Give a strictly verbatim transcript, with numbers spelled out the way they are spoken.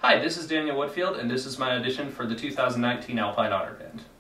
Hi, this is Daniel Woodfield, and this is my audition for the two thousand nineteen Alpine Honor Band.